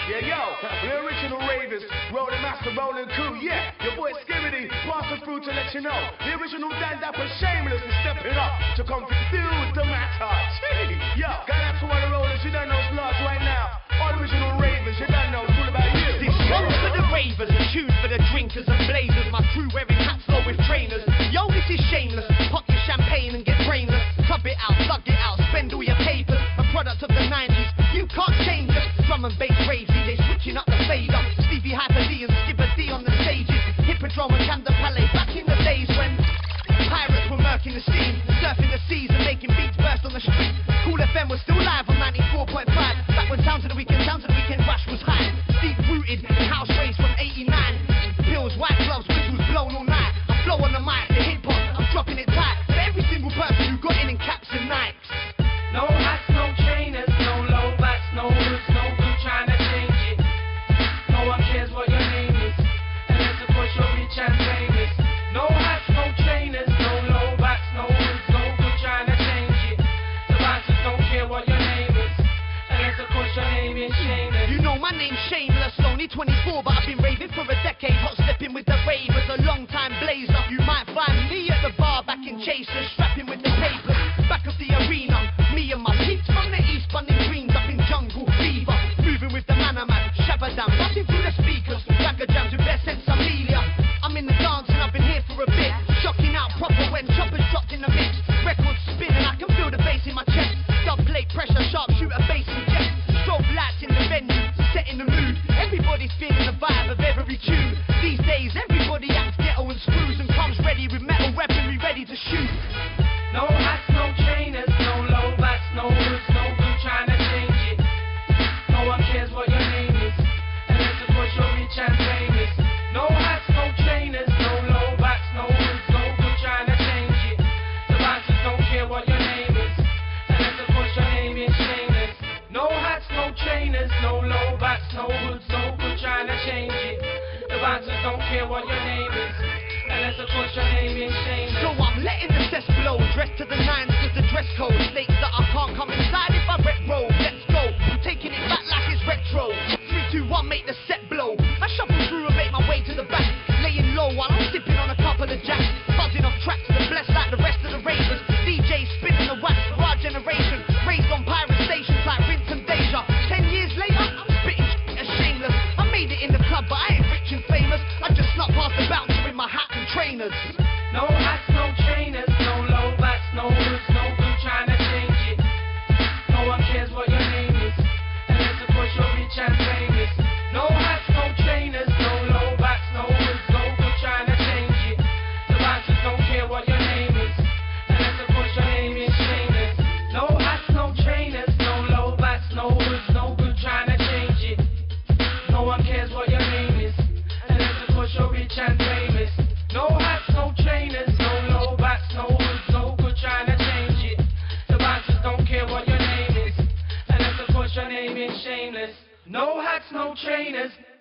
Yeah, yo, the original ravers, rolling master, rolling crew. Yeah, your boy Skibbity, passing through to let you know. The original Dan Dapper Shameless is stepping up to come feel the matter. Gee, yo, got out to all the rollers, you don't know slugs right now. All the original ravers, you don't know, it's all about you. This one's for the ravers, a tune for the drinkers and blazers. My crew wearing hats low with trainers. Yo, this is shameless. Pop your champagne and get brainless. Club it out, thug it out, spend all your papers. A product of the 90s, you can't change us. Drum and bass rave, they switching up the fader. Stevie Hyper D and Skipper D on the stages. Hippodrome and Camden Palais, back in the days when pirates were murking the steam, surfing the seas and making beats burst on the street. Cool FM was still live on 94.5. Back when sound to the weekend rush was high. Deep rooted in house race from 89. Pills, white gloves, whistles blown all night. I flow on the mic, the hip hop, I'm dropping it tight. For every single person who got in caps and Nikes. No hats, no trainers, no low backs, no hoods, no good trying to change it. No one cares what your name is, unless of course you're rich and famous. No hats, no trainers, no low backs, no hoods, no good trying to change it. The bouncers don't care what your name is, unless of course your name is Shameless. You know my name's Shameless, only 24, but I've been raving for a decade. Hot stepping with the ravers, a long time blazer. You might find me at the bar back in Chasers, strapping with the papers, back of the arena. Me and my peeps from the east, bunning greens up in jungle fever. Moving with the man, Shabadam, rushing through the speakers. Ragga jams with their sense Amelia. I'm in the dance and I've been here for a bit. Shocking out proper when choppers dropped in the mix. Records spin and I can feel the bass in my chest. Dub plate pressure, sharp shooter, bass and jet. Strobe lights in the venue, setting the mood. Everybody's feeling the vibe of every tune. These days everybody acts ghetto and screws and comes ready with metal weaponry ready to shoot. No hats, no trainers, no low backs, no hoods, no good trying to change it. No one cares what your name is, unless of course you're rich and famous. No hats, no trainers, no low backs, no hoods, no good trying to change it. The bouncers don't care what your name is, unless of course your name is Shameless. No hats, no trainers, no low backs, no hoods, no good trying to change it. The bouncers don't care what your name is, unless of course your name is Shameless. So I'm letting the cess blow, dressed to the nines cause the dress code states that I can't come inside if I rep roll. Let's go, I'm taking it back like it's retro. 3, 2, 1, make the set blow. I shuffle through and make my way to the back, laying low while I'm sipping on a couple of jacks. Buzzing off tracks and blessed like the rest of the ravers. DJ spinning the wax for our generation, raised on pirate stations like Rinse and Deja. 10 years later, I'm spitting as Shameless. I made it in the club but I ain't rich and famous. I just snuck past the bouncer in my hat and trainers. No hats, no trainers, no low backs, no hoods, no good trying to change it. No one cares what your name is, unless of course you're rich and famous. No hats, no trainers, no low backs, no hoods, no good trying to change it. The bouncers don't care what your name is, unless of course your name is Shameless. No hats, no trainers, no low backs, no hoods, no good trying to change it. No one cares what your name is, unless of course you're rich and famous. No hats, no trainers, no low backs, no hoods, no good trying to change it. The bouncers don't care what your name is, unless of course your name is Shameless. No hats, no trainers.